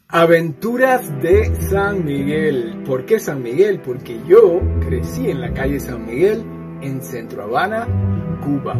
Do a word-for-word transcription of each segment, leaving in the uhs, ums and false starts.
Aventuras de San Miguel. ¿Por qué San Miguel? Porque yo crecí en la calle San Miguel en Centro Habana, Cuba.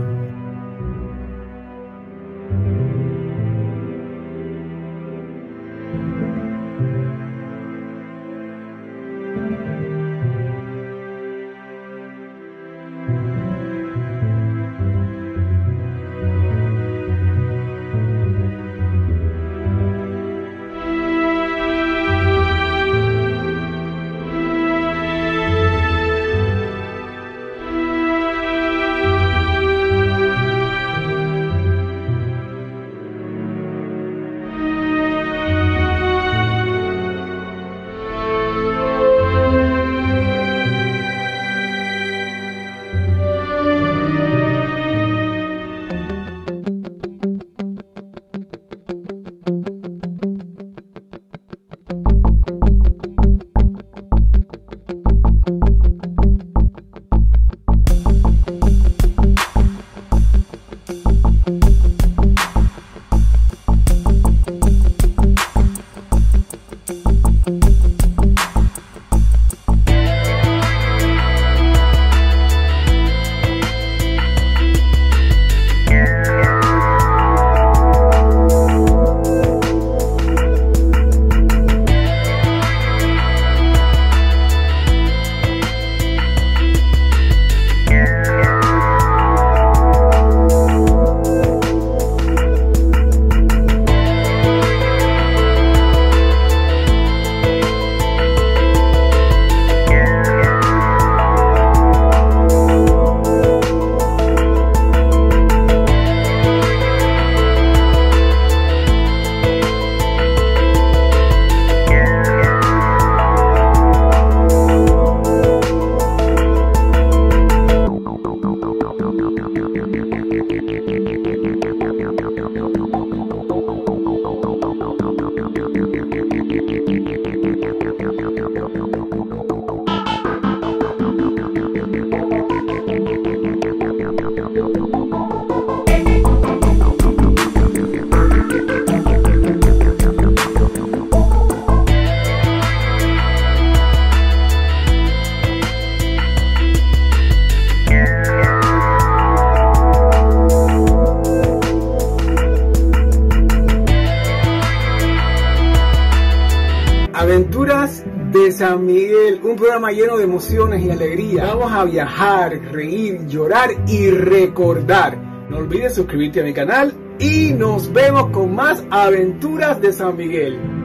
Aventuras de San Miguel, un programa lleno de emociones y alegría. Vamos a viajar, reír, llorar y recordar. No olvides suscribirte a mi canal y nos vemos con más Aventuras de San Miguel.